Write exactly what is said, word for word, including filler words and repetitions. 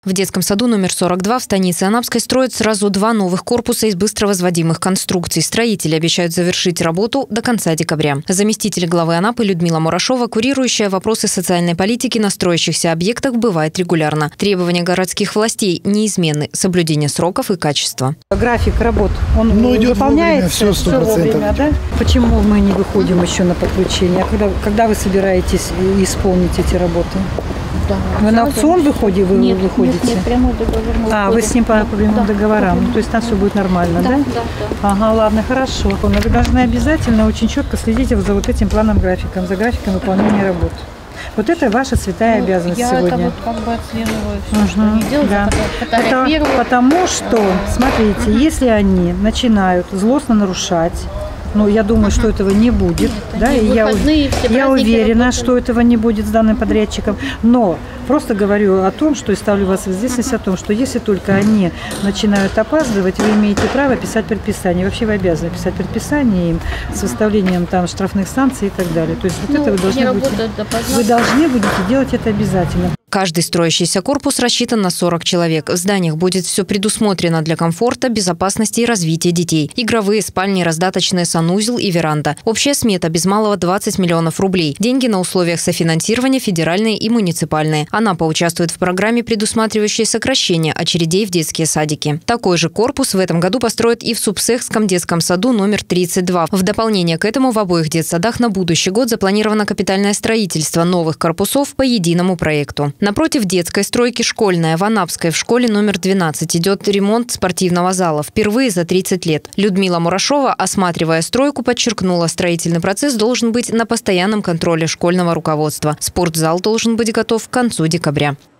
В детском саду номер сорок два в станице Анапской строят сразу два новых корпуса из быстро возводимых конструкций. Строители обещают завершить работу до конца декабря. Заместитель главы Анапы Людмила Мурашова, курирующая вопросы социальной политики на строящихся объектах, бывает регулярно. Требования городских властей неизменны – соблюдение сроков и качества. График работ, он ну, идет выполняется вовремя, все, все вовремя, да? Почему мы не выходим еще на подключение? А когда, когда вы собираетесь исполнить эти работы? Да. Вы на аукцион выходите, вы нет, выходите? Нет, нет, прямой договор. А, вы с ним по прямым да, договорам. Ну, то есть там все будет нормально, да? Да, да, да. Ага, ладно, хорошо. Вы должны обязательно очень четко следить за вот этим планом графиком, за графиком выполнения работ. Вот это ваша святая ну, обязанность я сегодня. Я это вот как бы отслеживаю все, угу, что они делают, да. фотографирую. Потому, потому что, смотрите, угу. если они начинают злостно нарушать, ну, я думаю, что этого не будет. Нет, да, и я, я уверена, работают. что этого не будет с данным подрядчиком. Но просто говорю о том, что и ставлю вас в известность о том, что если только они начинают опаздывать, вы имеете право писать предписание. Вообще вы обязаны писать предписание им с выставлением там штрафных санкций и так далее. То есть вот ну, это вы должны будете, вы должны будете делать это обязательно. Каждый строящийся корпус рассчитан на сорок человек. В зданиях будет все предусмотрено для комфорта, безопасности и развития детей. Игровые, спальни, раздаточные, санузел и веранда. Общая смета без малого двадцать миллионов рублей. Деньги на условиях софинансирования федеральные и муниципальные. Анапа участвует в программе, предусматривающей сокращение очередей в детские садики. Такой же корпус в этом году построят и в Субсехском детском саду номер тридцать два. В дополнение к этому в обоих детсадах на будущий год запланировано капитальное строительство новых корпусов по единому проекту. Напротив детской стройки школьная в Анапской в школе номер двенадцать идет ремонт спортивного зала. Впервые за тридцать лет. Людмила Мурашова, осматривая стройку, подчеркнула, строительный процесс должен быть на постоянном контроле школьного руководства. Спортзал должен быть готов к концу декабря.